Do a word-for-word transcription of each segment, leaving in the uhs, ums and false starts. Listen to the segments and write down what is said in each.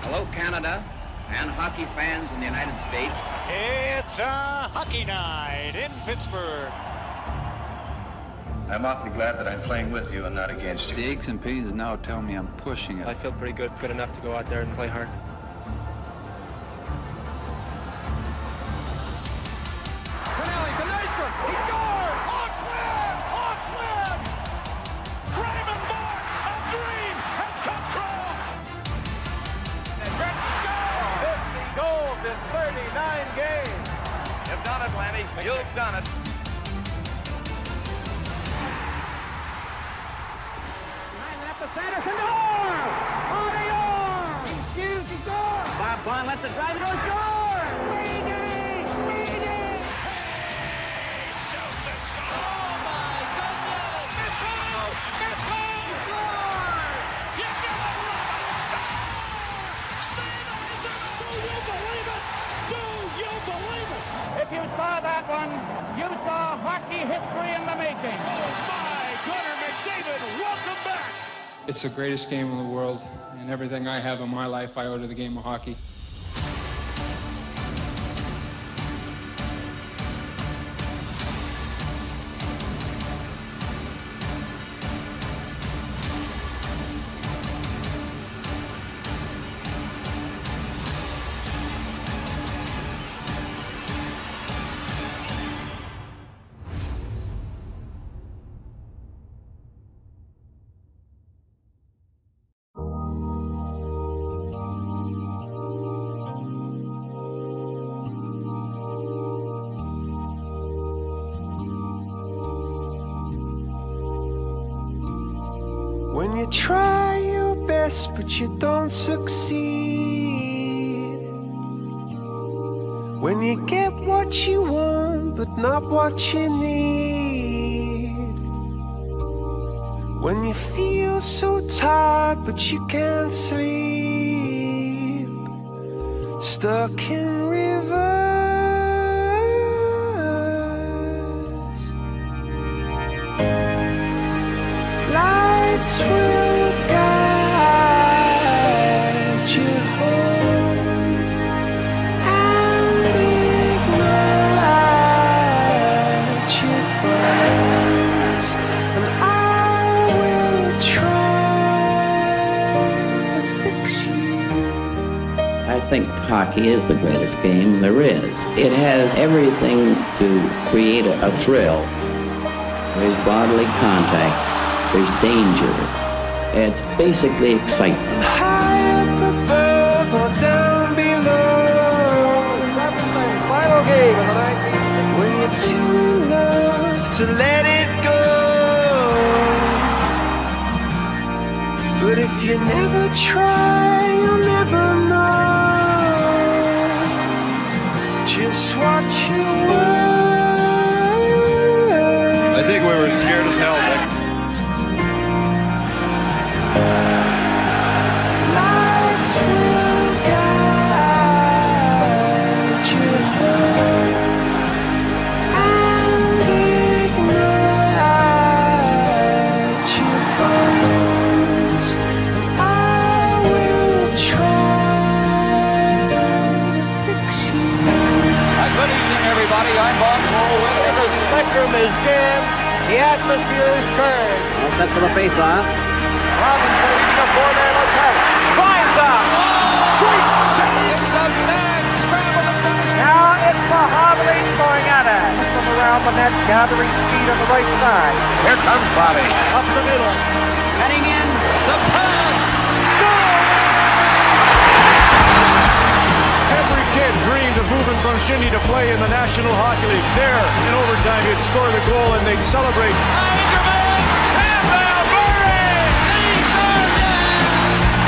Hello, Canada, and hockey fans in the United States. It's a hockey night in Pittsburgh. I'm awfully glad that I'm playing with you and not against you. The aches and pains now tell me I'm pushing it. I feel pretty good, good enough to go out there and play hard. Tonelli to Nystrom. He scored! Hawks win! Hawks win! Raymond Bourque, a dream has come true! And Brett scores! fifty goals in thirty-nine games. You've done it, Lanny. You've done it. Sanderson, Orr! On the Orr! Hughes, he scores! Bob Bond lets it drive it, score! Sweeney! Sweeney! Shoots and scores! Oh, my goodness! Missile! Missile! Scores! You give it Robert! Stevenson! Do you believe it? Do you believe it? If you saw that one, you saw hockey history in the making. Oh, my! Connor McDavid, welcome back! It's the greatest game in the world, and everything I have in my life I owe to the game of hockey. When you try your best but you don't succeed, when you get what you want but not what you need, when you feel so tired but you can't sleep, stuck in rivers, lights will guide you home and ignite your bones, and I will try to fix you. I think hockey is the greatest game there is. It has everything to create a, a thrill. There's bodily contact. There's danger. It's basically excitement. High up above or down below, Final game of the nineteenth. when you're too in love to let it go. But if you never try, you'll never know just what you were. I think we were scared as hell, Nick. Lights will guide you home and ignite your bones, and I will try to fix you. Good evening, everybody. I'm Bob Cole. The spectrum is jammed. The atmosphere is turned. All set for the face-off. Robinson leading a four-man attack. Finds out. Great save. It's a mad scramble in front of him. Now it's Mahovely going at it. From around the net, gathering speed on the right side. Here comes Bobby. Up the middle. Heading in. The pass. Every kid dreamed of moving from Shinny to play in the National Hockey League. There, in overtime, he'd score the goal and they'd celebrate. Eiserman, Campbell, Murray, leads our net.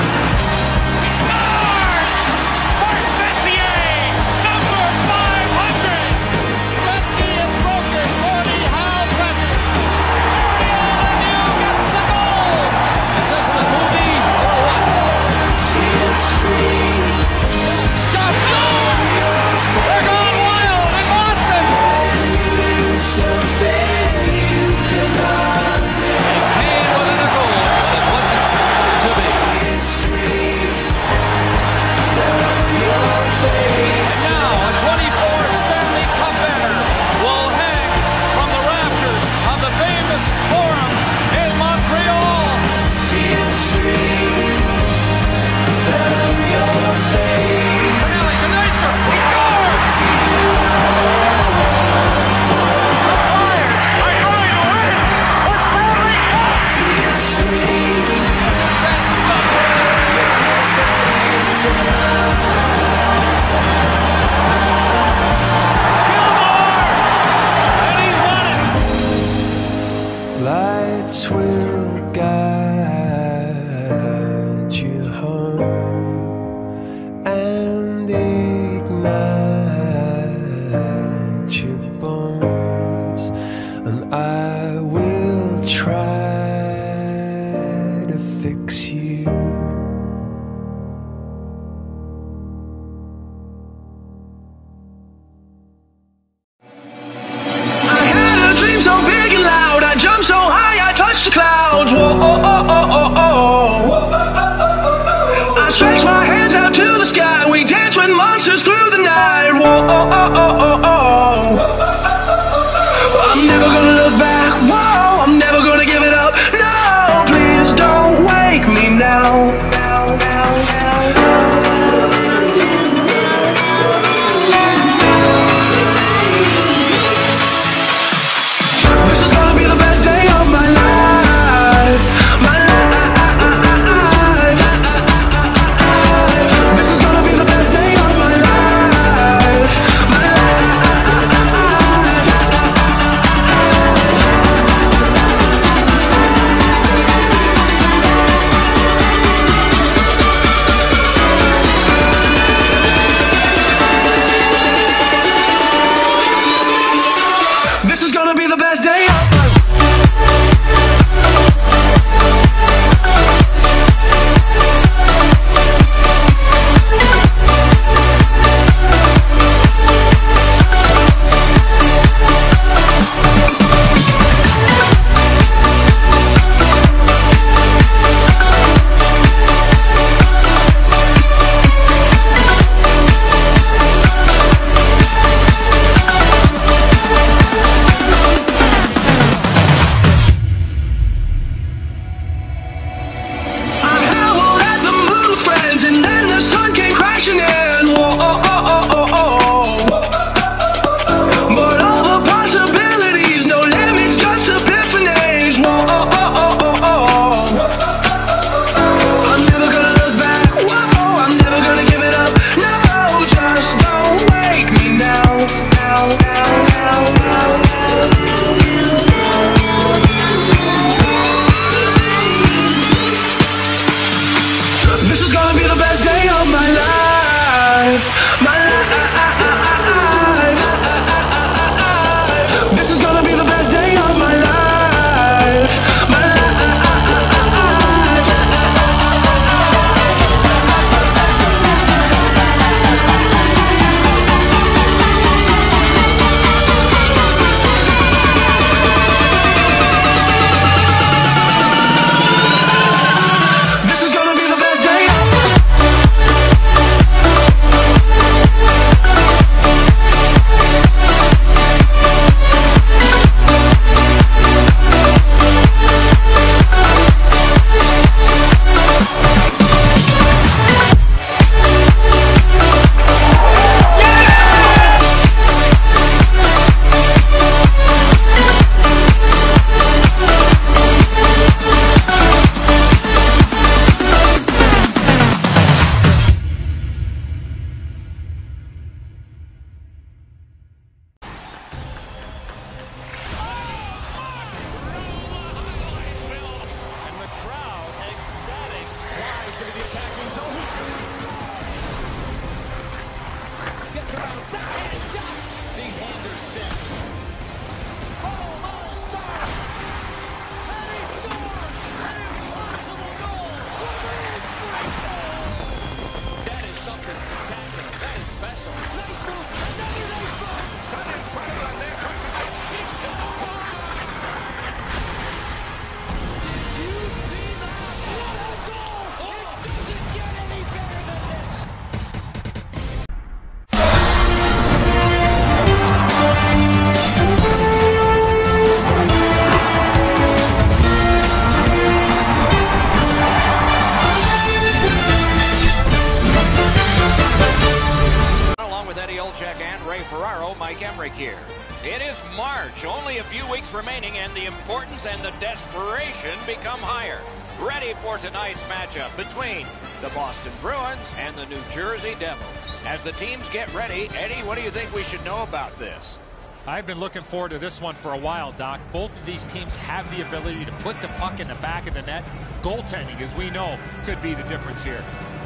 Scores! Mark Messier, number five hundred. Gretzky has broken Gordy Howe's record. Mario Lemieux gets a goal. Is this a movie or what? See the street. Shot gone! They're gone wild in Boston! Something you fix you. I had a dream so big and loud, I jumped so high I touched the clouds. Whoa, oh, oh, oh, oh, oh. I stretched my hands out to the sky, we danced with monsters through the night. Whoa, oh, oh, oh, oh, oh. I'm never gonna look back, whoa, I'm never gonna give it up. No, please don't wake me now. Now, now, now, now. This is gonna be the best day of my life. My life. This is gonna be the best day of my life. My life. This is gonna be the best day of my life. This is gonna be the best day of my life. My life. This is gonna be the best day of my life. My life. This is gonna be the best day. Here. It is March, only a few weeks remaining, and the importance and the desperation become higher. Ready for tonight's matchup between the Boston Bruins and the New Jersey Devils. As the teams get ready, Eddie, what do you think we should know about this? I've been looking forward to this one for a while, Doc. Both of these teams have the ability to put the puck in the back of the net. Goaltending, as we know, could be the difference here.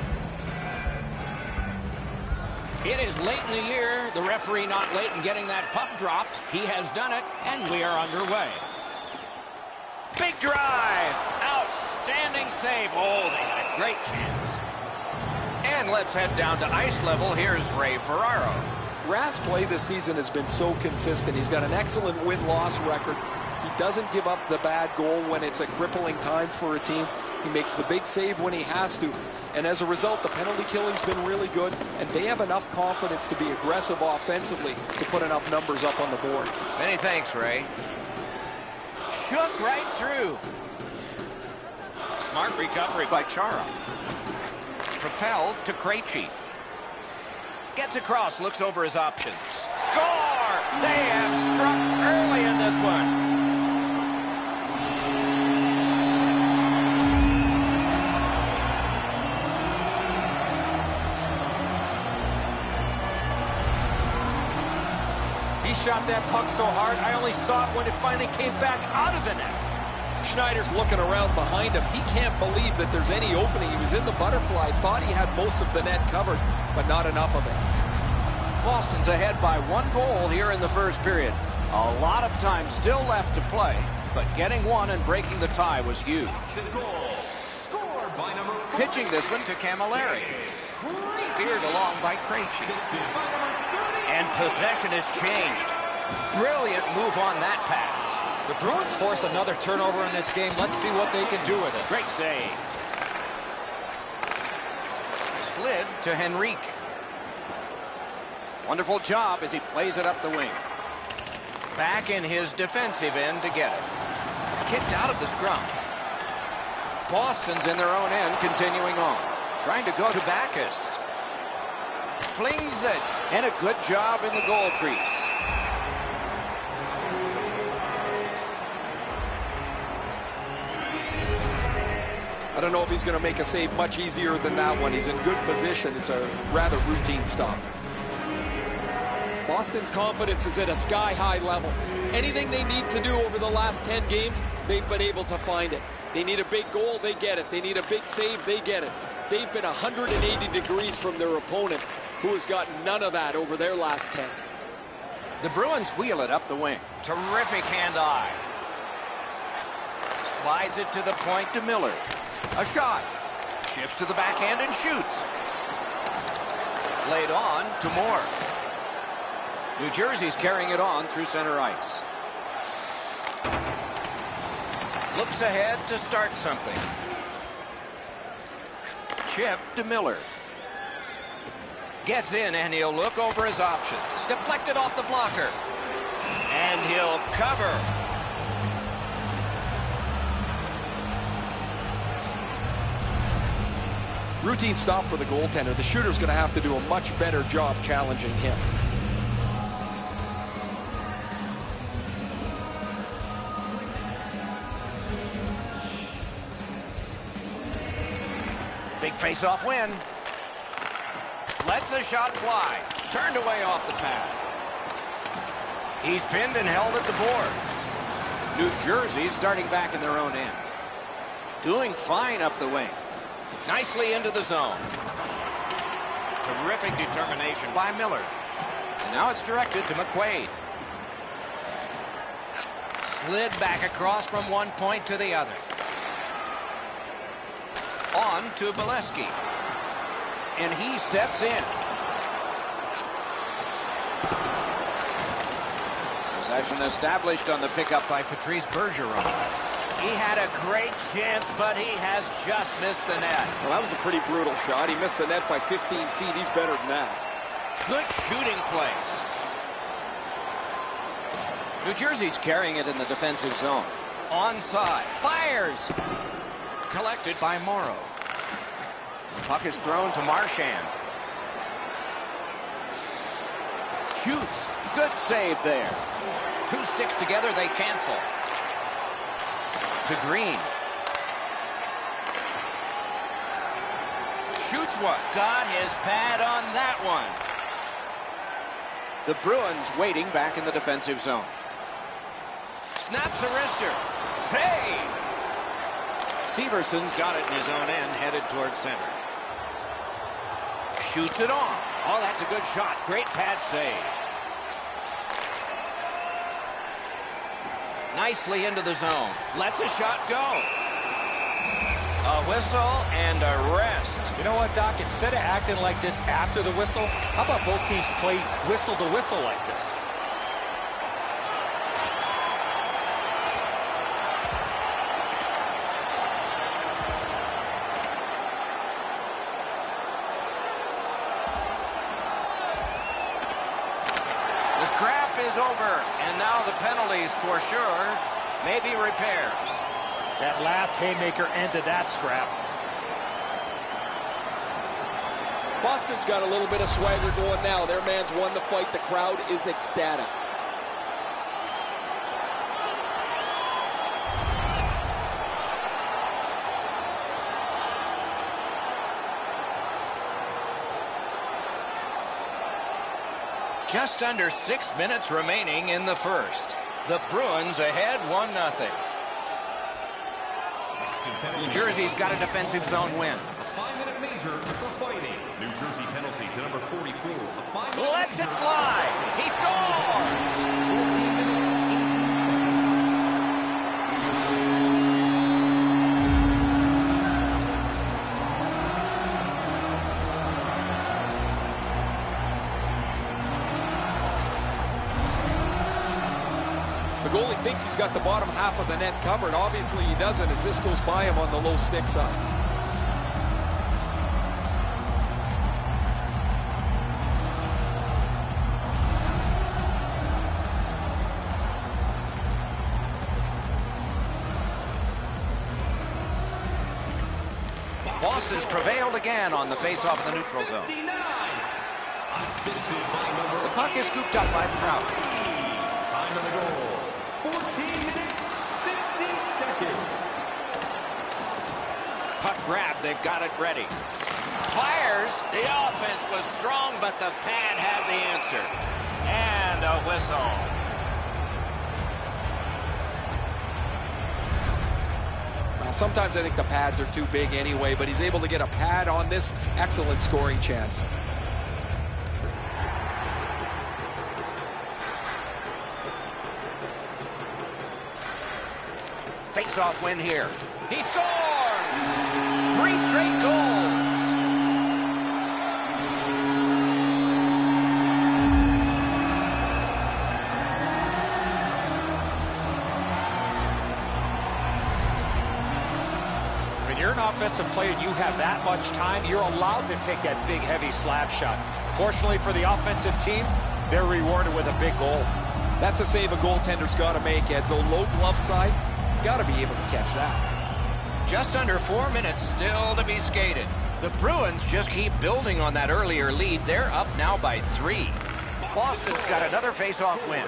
It is late in the year. The referee not late in getting that puck dropped. He has done it, and we are underway. Big drive. Outs. Outstanding save. Oh, they had a great chance. And let's head down to ice level. Here's Ray Ferraro. Rath's play this season has been so consistent. He's got an excellent win-loss record. He doesn't give up the bad goal when it's a crippling time for a team. He makes the big save when he has to. And as a result, the penalty killing's been really good, and they have enough confidence to be aggressive offensively to put enough numbers up on the board. Many thanks, Ray. Shook right through. Smart recovery by Chara. Propelled to Krejci. Gets across, looks over his options. Score! They have struck early in this one. He shot that puck so hard, I only saw it when it finally came back out of the net. Schneider's looking around behind him. He can't believe that there's any opening. He was in the butterfly, thought he had most of the net covered, but not enough of it. Boston's ahead by one goal here in the first period. A lot of time still left to play, but getting one and breaking the tie was huge. Pitching this one to Camilleri. Speared along by Krejci. And possession has changed. Brilliant move on that pass. The Bruins force another turnover in this game. Let's see what they can do with it. Great save. Slid to Henrique. Wonderful job as he plays it up the wing. Back in his defensive end to get it. Kicked out of the scrum. Boston's in their own end, continuing on. Trying to go to Backes. Flings it. And a good job in the goal crease. I don't know if he's going to make a save much easier than that one. He's in good position. It's a rather routine stop. Boston's confidence is at a sky-high level. Anything they need to do over the last ten games, they've been able to find it. They need a big goal, they get it. They need a big save, they get it. They've been one hundred eighty degrees from their opponent, who has gotten none of that over their last ten. The Bruins wheel it up the wing. Terrific hand-eye. Slides it to the point to Miller. A shot. Shifts to the backhand and shoots. Laid on to Moore. New Jersey's carrying it on through center ice. Looks ahead to start something. Chip to Miller. Gets in and he'll look over his options. Deflected off the blocker. And he'll cover. Routine stop for the goaltender. The shooter's going to have to do a much better job challenging him. Big face-off win. Lets a shot fly. Turned away off the pad. He's pinned and held at the boards. New Jersey starting back in their own end. Doing fine up the wing. Nicely into the zone. Terrific determination by Miller. And now it's directed to McQuaid. Slid back across from one point to the other. On to Bolesky. And he steps in. Possession established on the pickup by Patrice Bergeron. He had a great chance, but he has just missed the net. Well, that was a pretty brutal shot. He missed the net by fifteen feet. He's better than that. Good shooting place. New Jersey's carrying it in the defensive zone. Onside. Fires. Collected by Morrow. Puck is thrown to Marchand. Shoots. Good save there. Two sticks together, they cancel. To Green. Shoots one. Got his pad on that one. The Bruins waiting back in the defensive zone. Snaps a wrister. Save! Severson's got it in his own end, headed towards center. Shoots it on. Oh, that's a good shot. Great pad save. Nicely into the zone. Lets a shot go. A whistle and a rest. You know what, Doc? Instead of acting like this after the whistle, how about both teams play whistle to whistle like this? The scrap is over, and now the penalties for sure, maybe repairs. That last haymaker ended that scrap. Boston's got a little bit of swagger going now. Their man's won the fight. The crowd is ecstatic. Just under six minutes remaining in the first. The Bruins ahead one nothing. New Jersey's got a defensive zone win. A five-minute major for fighting. New Jersey penalty to number forty-four. Lets it fly. He scores. The goalie thinks he's got the bottom half of the net covered. Obviously he doesn't, as this goes by him on the low stick side. Boston's prevailed again on the face-off in the neutral zone. The puck is scooped up by Prout. Time of the goal. fourteen minutes, fifty seconds. Puck grab, they've got it ready. Fires. The offense was strong, but the pad had the answer. And a whistle. Well, sometimes I think the pads are too big anyway, but he's able to get a pad on this excellent scoring chance. Face-off win here. He scores! Three straight goals. When you're an offensive player and you have that much time, you're allowed to take that big, heavy slap shot. Fortunately for the offensive team, they're rewarded with a big goal. That's a save a goaltender's got to make, Edzo. Low glove side. Got to be able to catch that. Just under four minutes still to be skated. The Bruins just keep building on that earlier lead. They're up now by three. Boston's got another face-off win.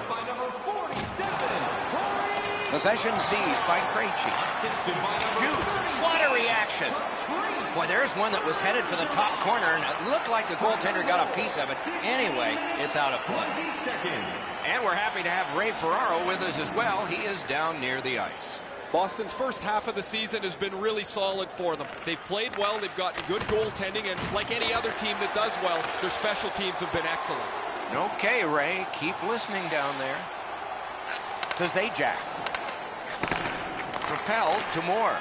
Possession seized by Krejci. Shoots. What a reaction. Boy, there's one that was headed for the top corner, and it looked like the goaltender got a piece of it. Anyway, it's out of play. And we're happy to have Ray Ferraro with us as well. He is down near the ice. Boston's first half of the season has been really solid for them. They've played well, they've gotten good goaltending, and like any other team that does well, their special teams have been excellent. Okay, Ray, keep listening down there. To Zajac. Propelled to Moore.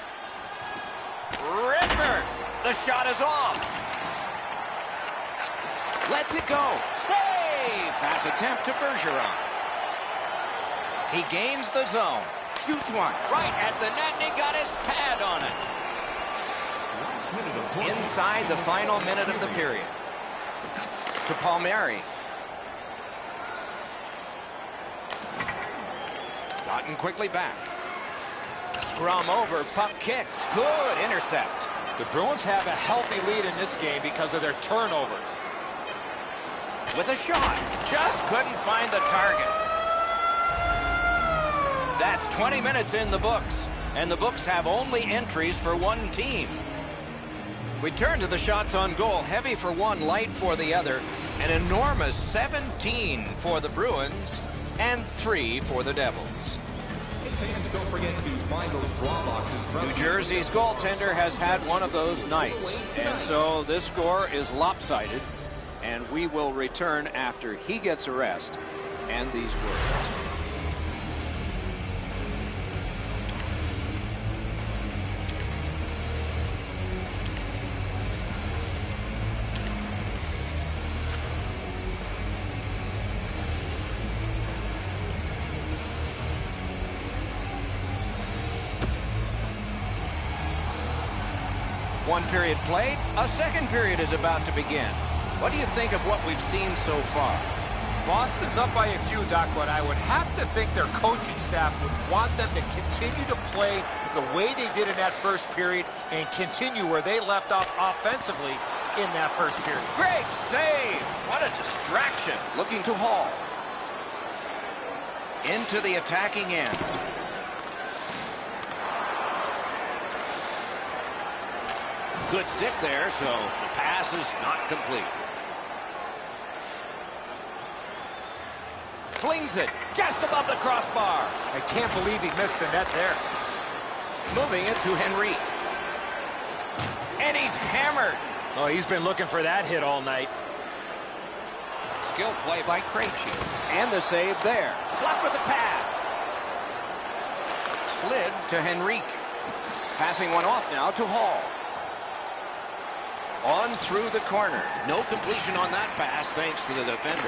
Ripper! The shot is off. Lets it go. Save! Pass attempt to Bergeron. He gains the zone. Shoots one right at the net, and he got his pad on it. Inside the final minute of the period. To Palmieri. Gotten quickly back. Scrum over, puck kicked. Good intercept. The Bruins have a healthy lead in this game because of their turnovers. With a shot. Just couldn't find the target. That's twenty minutes in the books, and the books have only entries for one team. We turn to the shots on goal. Heavy for one, light for the other. An enormous seventeen for the Bruins and three for the Devils. Don't forget to find those draw boxes. New Jersey's goaltender has had one of those nights, and so this score is lopsided, and we will return after he gets a rest and these words. One period played, a second period is about to begin. What do you think of what we've seen so far? Boston's up by a few, Doc, but I would have to think their coaching staff would want them to continue to play the way they did in that first period and continue where they left off offensively in that first period. Great save! What a distraction. Looking to Hall. Into the attacking end. Good stick there, so the pass is not complete. Flings it just above the crossbar. I can't believe he missed the net there. Moving it to Henrique. And he's hammered. Oh, he's been looking for that hit all night. Skill play by Krejci. And the save there. Blocked with the pad. Slid to Henrique. Passing one off now to Hall. On through the corner. No completion on that pass thanks to the defender.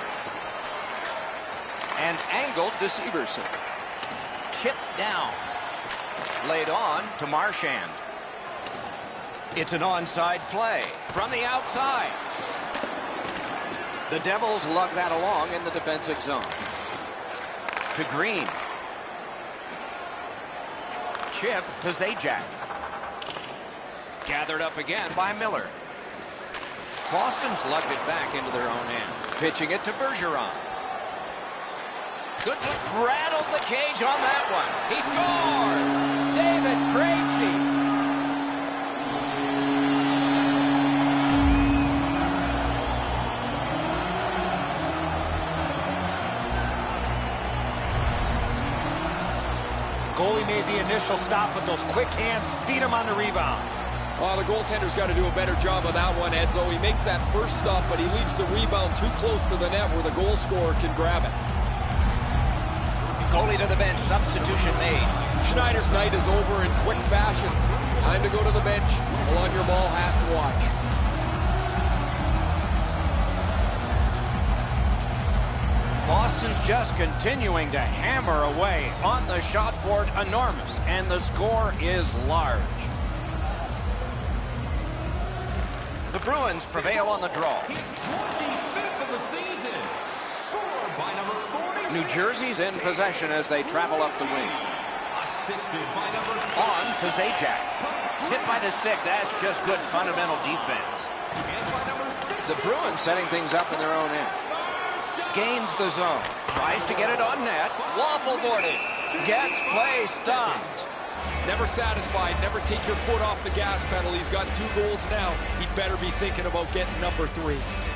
And angled to Severson. Chip down. Laid on to Marchand. It's an onside play from the outside. The Devils lug that along in the defensive zone. To Green. Chip to Zajac. Gathered up again by Miller. Boston's lugged it back into their own end. Pitching it to Bergeron. Good look. Rattled the cage on that one. He scores! David Krejci. Goalie made the initial stop, but those quick hands beat him on the rebound. Oh, the goaltender's got to do a better job of that one, Edzo. He makes that first stop, but he leaves the rebound too close to the net where the goal scorer can grab it. Goalie to the bench. Substitution made. Schneider's night is over in quick fashion. Time to go to the bench. Pull on your ball hat and watch. Boston's just continuing to hammer away on the shot board. Enormous. And the score is large. The Bruins prevail on the draw. twenty-fifth of the season. Scored by number forty. New Jersey's in possession as they travel up the wing. Assisted by number On to Zajac. Hit by the stick. That's just good fundamental defense. The Bruins setting things up in their own end. Gains the zone. Tries to get it on net. Waffle boarded. Gets play stopped. Never satisfied. Never take your foot off the gas pedal. He's got two goals now. He'd better be thinking about getting number three.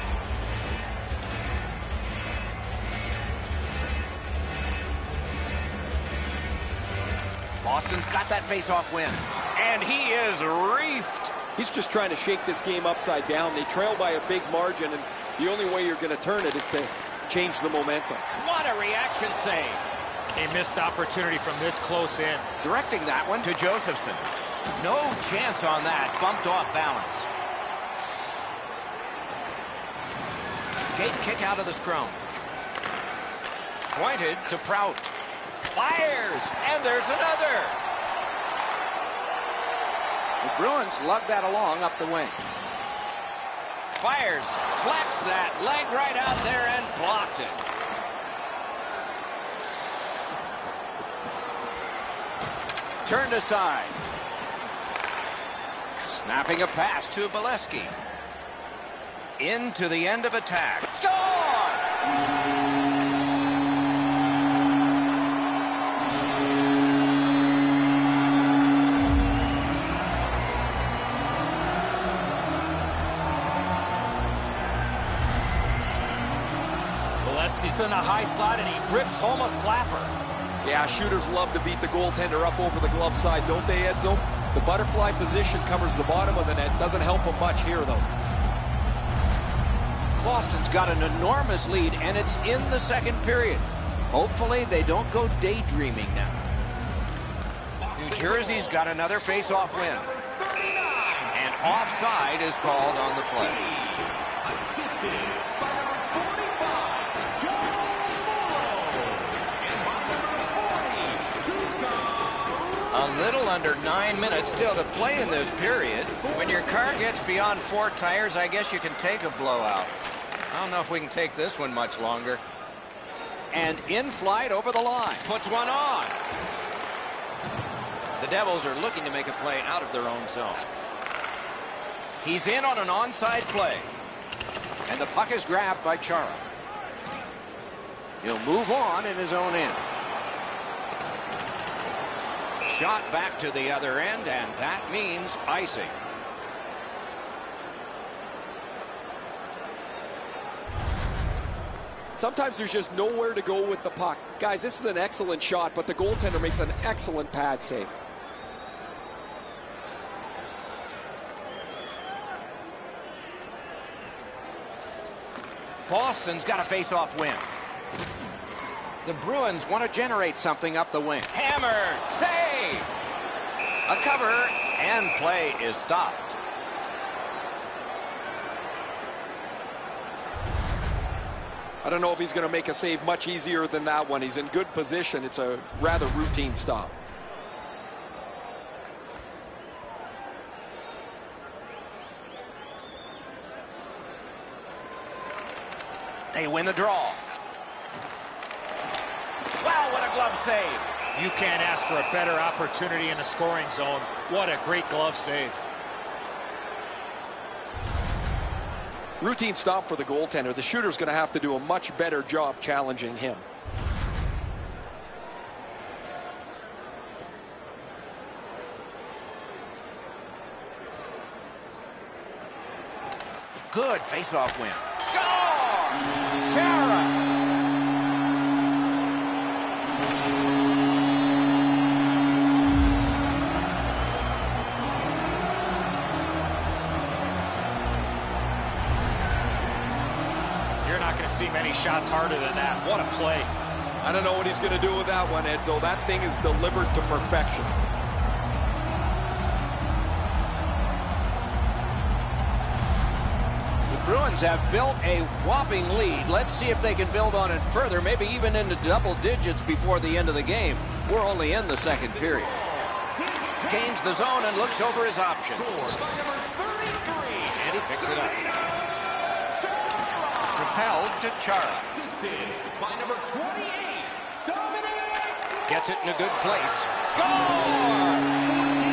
Boston's got that face-off win. And he is reefed. He's just trying to shake this game upside down. They trail by a big margin, and the only way you're going to turn it is to change the momentum. What a reaction save. A missed opportunity from this close in. Directing that one to Josephson. No chance on that. Bumped off balance. Skate kick out of the scrum. Pointed to Prout. Fires, and there's another. The Bruins lug that along up the wing. Fires, flex that, leg right out there and blocked it. Turned aside. Snapping a pass to Bolesky. Into the end of attack. Score! He's in a high slot, and he rips home a slapper. Yeah, shooters love to beat the goaltender up over the glove side, don't they, Edzo? The butterfly position covers the bottom of the net. Doesn't help him much here, though. Boston's got an enormous lead, and it's in the second period. Hopefully, they don't go daydreaming now. New Jersey's got another face-off win. And offside is called on the play. A little under nine minutes still to play in this period. When your car gets beyond four tires, I guess you can take a blowout. I don't know if we can take this one much longer. And in flight over the line. Puts one on. The Devils are looking to make a play out of their own zone. He's in on an onside play. And the puck is grabbed by Chara. He'll move on in his own end. Shot back to the other end, and that means icing. Sometimes there's just nowhere to go with the puck. Guys, this is an excellent shot, but the goaltender makes an excellent pad save. Boston's got a face-off win. The Bruins want to generate something up the wing. Hammer! Save! A cover, and play is stopped. I don't know if he's going to make a save much easier than that one. He's in good position. It's a rather routine stop. They win the draw. Wow, what a glove save. You can't ask for a better opportunity in the scoring zone. What a great glove save. Routine stop for the goaltender. The shooter's going to have to do a much better job challenging him. Good face-off win. Score! Chara! See many shots harder than that. What a play. I don't know what he's going to do with that one, Edzo. That thing is delivered to perfection. The Bruins have built a whopping lead. Let's see if they can build on it further, maybe even into double digits before the end of the game. We're only in the second period. Gains the zone and looks over his options. And he picks it up. Propelled to Chara. By number twenty-eight, Dominic. Gets it in a good place. Score!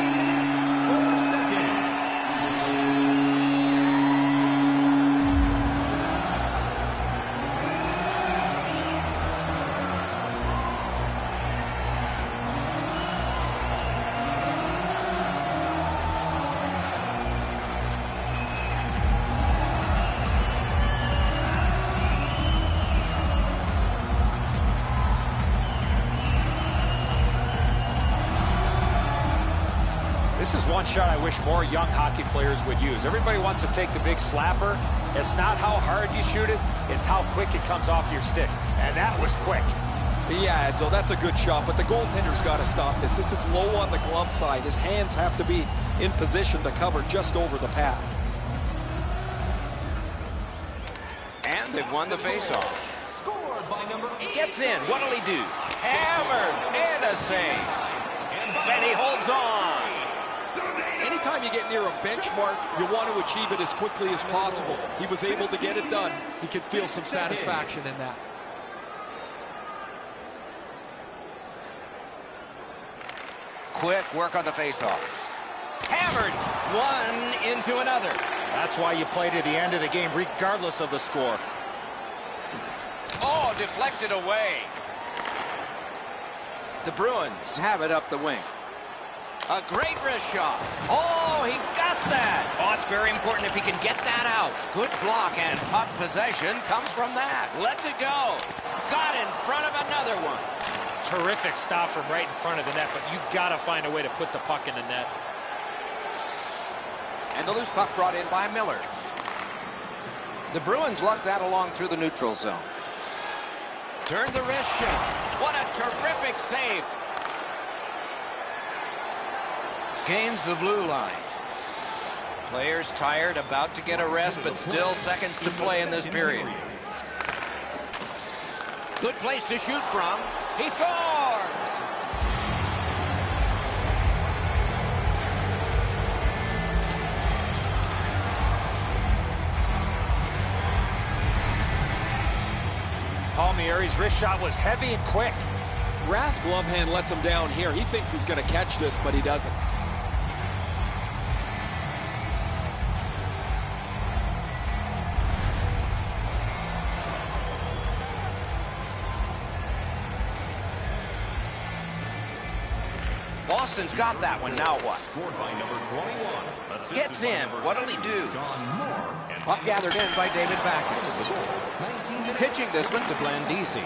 This is one shot I wish more young hockey players would use. Everybody wants to take the big slapper. It's not how hard you shoot it, it's how quick it comes off your stick. And that was quick. Yeah, Edzo, that's a good shot, but the goaltender's got to stop this. This is low on the glove side. His hands have to be in position to cover just over the pad. And they've won the faceoff. Gets in. What'll he do? Hammered and a save. And he holds on. Anytime you get near a benchmark, you want to achieve it as quickly as possible. He was able to get it done. He could feel some satisfaction in that. Quick work on the faceoff. Hammered one into another. That's why you play to the end of the game, regardless of the score. Oh, deflected away. The Bruins have it up the wing. A great wrist shot. Oh, he got that. Oh, it's very important if he can get that out. Good block, and puck possession comes from that. Lets it go. Got in front of another one. Terrific stop from right in front of the net, but you got to find a way to put the puck in the net. And the loose puck brought in by Miller. The Bruins lucked that along through the neutral zone. Turned the wrist shot. What a terrific save. Gains the blue line. Players tired, about to get a rest, but still seconds to play in this period. Good place to shoot from. He scores! Palmieri's wrist shot was heavy and quick. Rath's glove hand lets him down here. He thinks he's going to catch this, but he doesn't. Boston's got that one. Now what? Gets in. What'll he do? Puck gathered in by David Backes. Pitching this one to Blandisi.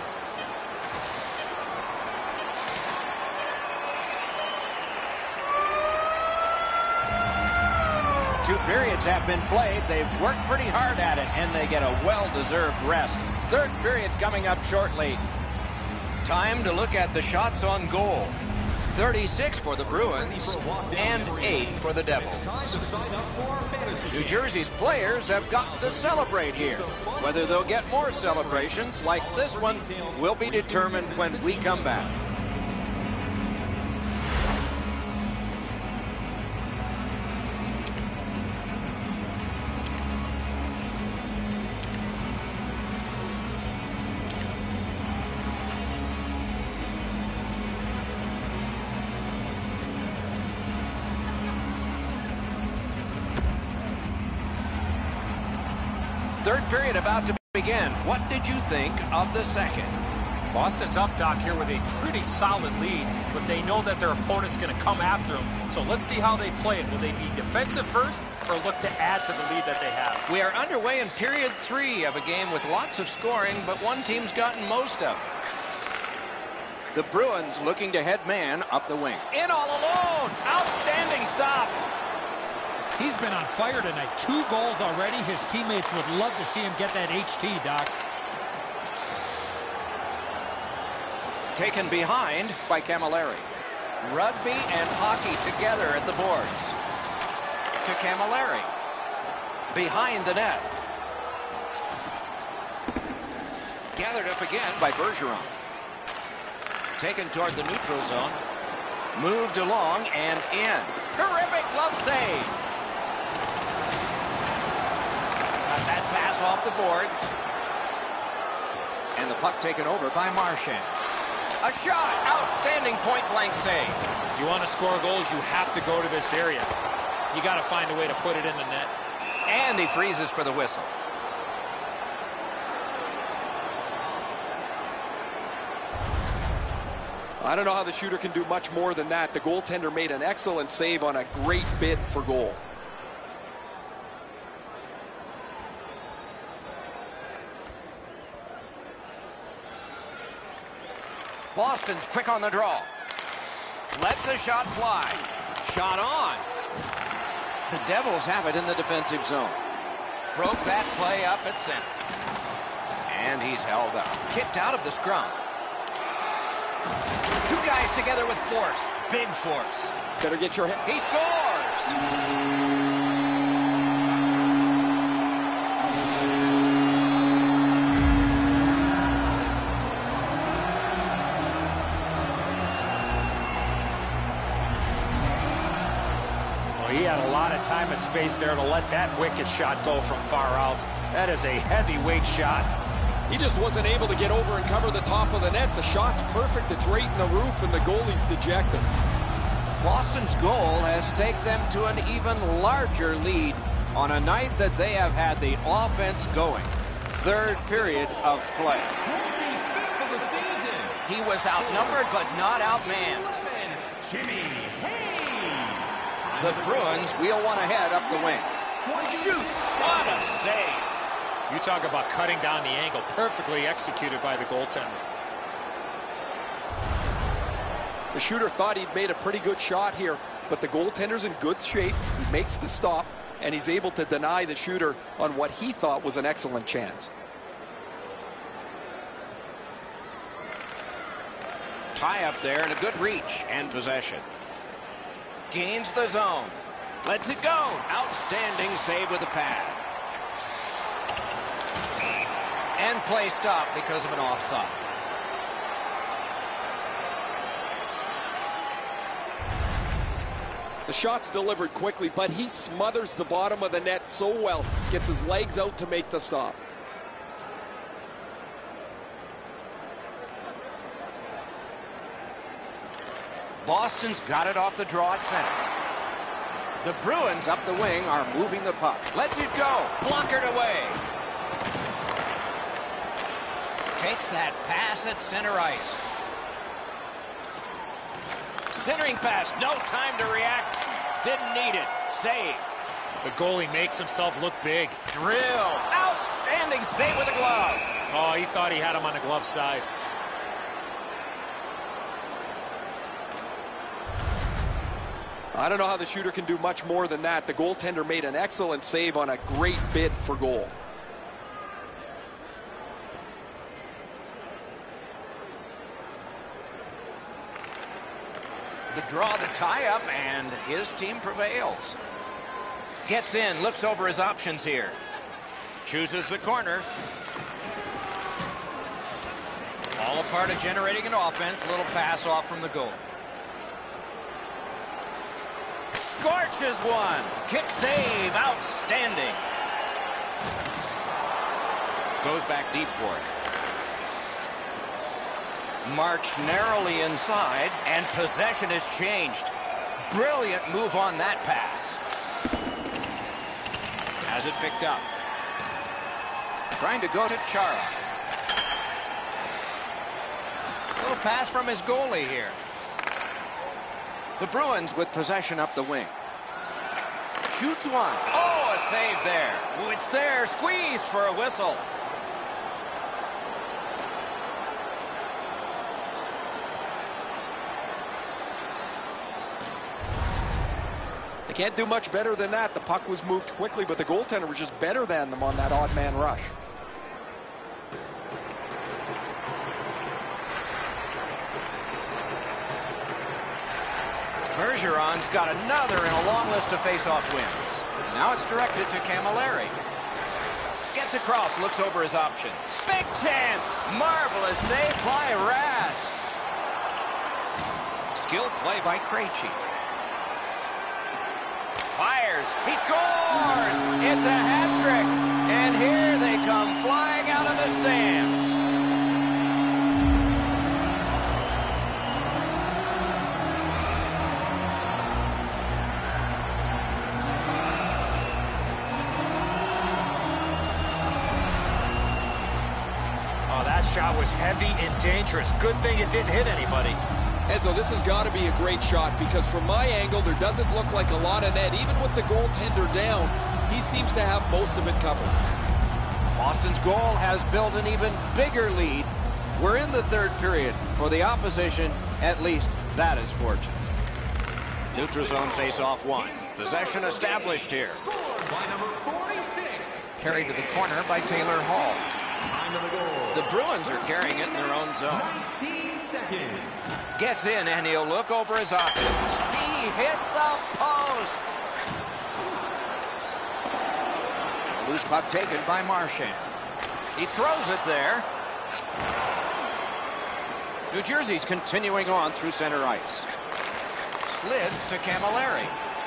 Two periods have been played. They've worked pretty hard at it, and they get a well-deserved rest. Third period coming up shortly. Time to look at the shots on goal. thirty-six for the Bruins and eight for the Devils. New Jersey's players have got to celebrate here. Whether they'll get more celebrations like this one will be determined when we come back. Third period about to begin. What did you think of the second? Boston's up, Doc, here with a pretty solid lead, but they know that their opponent's going to come after them. So let's see how they play it. Will they be defensive first or look to add to the lead that they have? We are underway in period three of a game with lots of scoring, but one team's gotten most of it. The Bruins looking to head man up the wing. In all alone. Outstanding stop. He's been on fire tonight. Two goals already. His teammates would love to see him get that H T, Doc. Taken behind by Camilleri. Rugby and hockey together at the boards. To Camilleri. Behind the net. Gathered up again by Bergeron. Taken toward the neutral zone. Moved along and in. Terrific glove save. That pass off the boards. And the puck taken over by Marchand. A shot. Outstanding point-blank save. You want to score goals, you have to go to this area. You got to find a way to put it in the net. And he freezes for the whistle. I don't know how the shooter can do much more than that. The goaltender made an excellent save on a great bid for goal. Boston's quick on the draw. Lets a shot fly. Shot on. The Devils have it in the defensive zone. Broke that play up at center. And he's held up. Kicked out of the scrum. Two guys together with force. Big force. Better get your head. He scores! He had a lot of time and space there to let that wicked shot go from far out. That is a heavyweight shot. He just wasn't able to get over and cover the top of the net. The shot's perfect. It's right in the roof, and the goalie's dejected. Boston's goal has taken them to an even larger lead on a night that they have had the offense going. Third period of play. He was outnumbered but not outmanned. Jimmy Hayes. The Bruins wheel one ahead up the wing. Shoots. What a save. You talk about cutting down the angle. Perfectly executed by the goaltender. The shooter thought he'd made a pretty good shot here, but the goaltender's in good shape. He makes the stop, and he's able to deny the shooter on what he thought was an excellent chance. Tie up there and a good reach and possession. Gains the zone. Lets it go. Outstanding save with the pad. And play stopped because of an offside. The shot's delivered quickly, but he smothers the bottom of the net so well. Gets his legs out to make the stop. Boston's got it off the draw at center. The Bruins up the wing are moving the puck. Lets it go. Blockered away. Takes that pass at center ice. Centering pass. No time to react. Didn't need it. Save. The goalie makes himself look big. Drill. Outstanding save with a glove. Oh, he thought he had him on the glove side. I don't know how the shooter can do much more than that. The goaltender made an excellent save on a great bid for goal. The draw, the tie-up, and his team prevails. Gets in, looks over his options here. Chooses the corner. All a part of generating an offense. A little pass off from the goal. Scorches one. Kick save. Outstanding. Goes back deep for it. Marched narrowly inside, and possession has changed. Brilliant move on that pass. Has it picked up. Trying to go to Chara. Little pass from his goalie here. The Bruins with possession up the wing. Shoots one. Oh, a save there. Ooh, it's there. Squeezed for a whistle. They can't do much better than that. The puck was moved quickly, but the goaltender was just better than them on that odd man rush. Bergeron's got another in a long list of face-off wins. Now it's directed to Camilleri. Gets across, looks over his options. Big chance! Marvelous save by Rask. Skilled play by Krejci. Fires. He scores! It's a hat trick. And here they come flying out of the stands. Shot was heavy and dangerous. Good thing it didn't hit anybody. Enzo, this has got to be a great shot because from my angle, there doesn't look like a lot of net. Even with the goaltender down, he seems to have most of it covered. Boston's goal has built an even bigger lead. We're in the third period. For the opposition, at least that is fortunate. Neutral zone face-off one. Possession established here. Carried to the corner by Taylor Hall. The Bruins are carrying it in their own zone. Gets in, and he'll look over his options. He hit the post. A loose puck taken by Marchand. He throws it there. New Jersey's continuing on through center ice. Slid to Camilleri.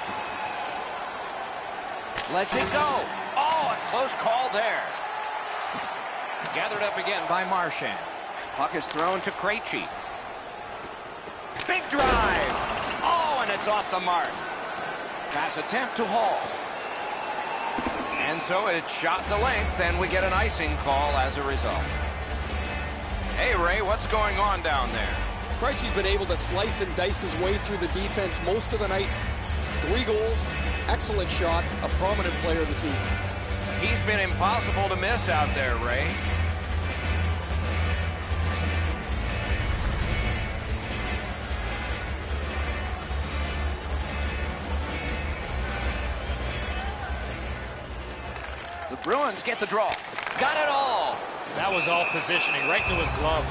Lets it go. Oh, a close call there. Gathered up again by Marchand. Puck is thrown to Krejci. Big drive. Oh, and it's off the mark. Pass attempt to Hall. And so it's shot to length, and we get an icing call as a result. Hey, Ray, what's going on down there? Krejci's been able to slice and dice his way through the defense most of the night. Three goals, excellent shots, a prominent player this evening. He's been impossible to miss out there, Ray. The Bruins get the draw. Got it all. That was all positioning, right into his glove.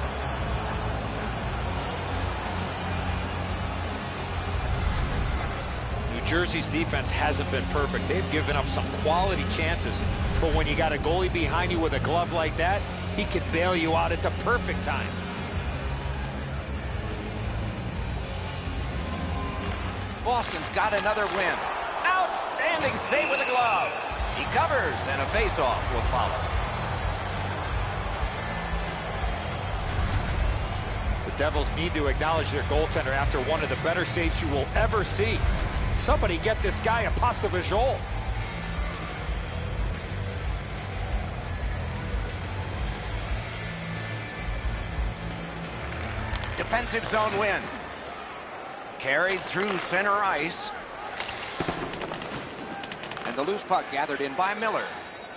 New Jersey's defense hasn't been perfect. They've given up some quality chances. But when you got a goalie behind you with a glove like that, he could bail you out at the perfect time. Boston's got another win. Outstanding save with a glove. He covers, and a face-off will follow. The Devils need to acknowledge their goaltender after one of the better saves you will ever see. Somebody get this guy a pass de Vajol. Defensive zone win. Carried through center ice. And the loose puck gathered in by Miller.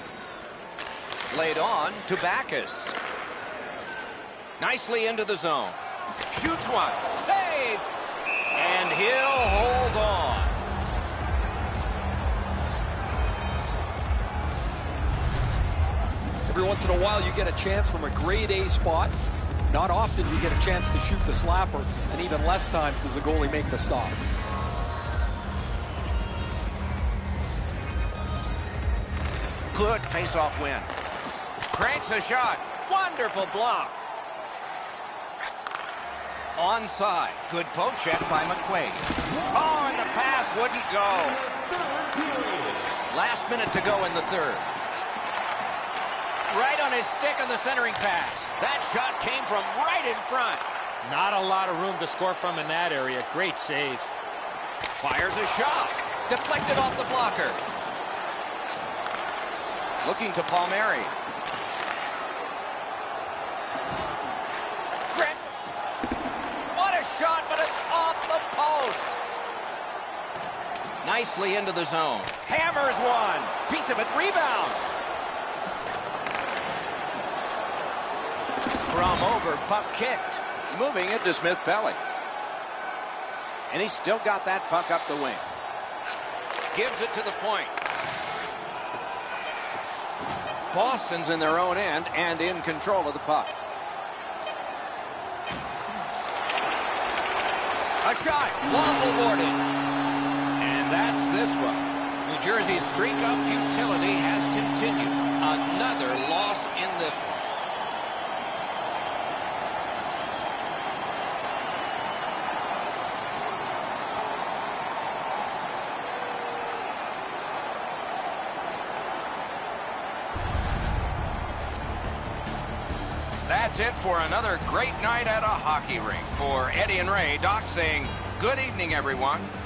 Laid on to Backes. Nicely into the zone. Shoots one. Save! And he'll hold on. Every once in a while you get a chance from a grade A spot. Not often you get a chance to shoot the slapper, and even less times does the goalie make the stop. Good face-off win. Cranks a shot. Wonderful block. Onside. Good poke check by McQuaid. Oh, and the pass wouldn't go. Last minute to go in the third. Right on his stick on the centering pass. That shot came from right in front. Not a lot of room to score from in that area. Great save. Fires a shot. Deflected off the blocker. Looking to Palmieri. Grant. What a shot, but it's off the post. Nicely into the zone. Hammers one. Piece of it. Rebound. Scrum over. Puck kicked. Moving it to Smith-Pelly. And he's still got that puck up the wing. Gives it to the point. Boston's in their own end and in control of the puck. A shot. Waffle boarded. And that's this one. New Jersey's streak of futility has continued. Another loss in this one. That's it for another great night at a hockey rink. For Eddie and Ray, Doc saying good evening, everyone.